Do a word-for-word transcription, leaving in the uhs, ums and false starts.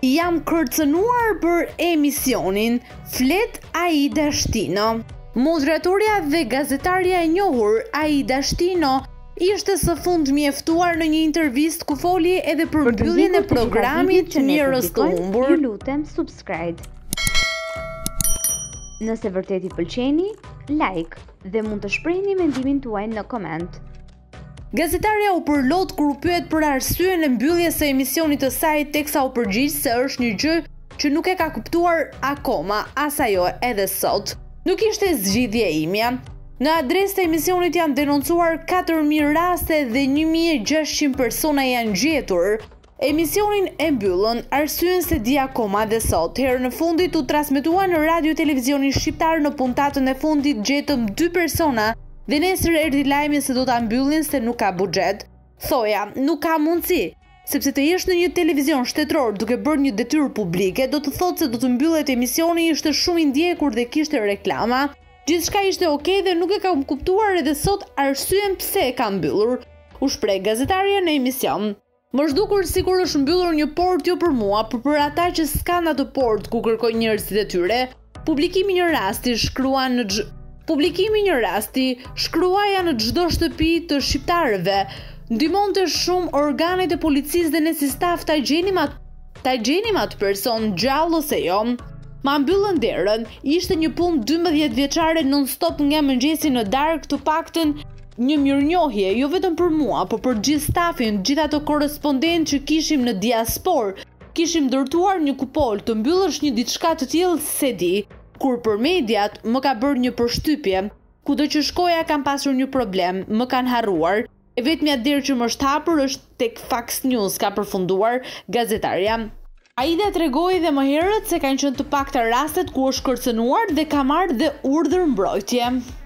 Jam kërcënuar për emisionin Flet Aida Shtino. Moderatorja dhe gazetarja e njohur Aida Shtino ishte së fundmi e ftuar në një intervistë ku foli edhe për mbylljen e programit Njerëz të humbur. Ju lutem subscribe. Nëse vërtet i pëlqeni, like dhe mund të shprehni mendimin tuaj në koment. Gazetarja u përlot kur u pyet për arsyeën e mbylljes së emisionit të saj, teksa u përgjigj se është një gjë që nuk e ka kuptuar akoma, as ajo edhe sot. Nuk ishte zgjidhje imja. Në adresë të emisionit janë denoncuar katër mijë raste dhe një mijë e gjashtëqind persona janë gjetur. Emisionin e mbyllën, arsyen se di akoma dhe sot. Herë në fundit u transmetua në radio televizionin shqiptar, në puntatën e fundit gjetëm dy persona dhe nesër erdhi lajmi se do ta mbyllin se nuk ka buxhet. Thoja, nuk ka mundësi, sepse të jesh në një televizion shtetëror duke bërë një detyrë publike, do të thotë se do të mbyllet emisioni, ishte shumë i ndjekur dhe kishte reklama. Gjithçka ishte okay dhe nuk e kam kuptuar edhe sot arsyen pse e ka mbyllur, u shpreh gazetarja në emision. Më zhdukur sikur është mbyllur një port jo për mua, por për ata që s'kan atë port ku kërkojnë njerëzit e tyre. Publikimi një rasti shkruan në gj... Publikimi një rasti shkruaja në çdo shtëpi të shqiptarëve. Ndihmonte shumë organet e policisë dhe ne si staf ta gjenim atë ta gjenim atë person gjallë ose jo. Ma mbyllën derën, ishte një punë dymbëdhjetë vjeçare non-stop nga mëngjesi në darkë, të paktën një mirënjohje, jo vetëm për mua, por për gjithë stafin, gjithë ato korrespondentë që kishim në diasporë. Kishim ndërtuar një kupol, të mbyllësh një diçka të tillë se di, kur për mediat më ka bërë një përshtypje. Kudo që shkoja kam pasur një problem, më kanë harruar. E vetmja derë që më është hapur është tek Fox News, ka përfunduar gazetarja. Aida tregoi dhe më herët se kanë qenë të pakta rastet ku është kërcënuar dhe ka marrë dhe urdhër mbrojtje.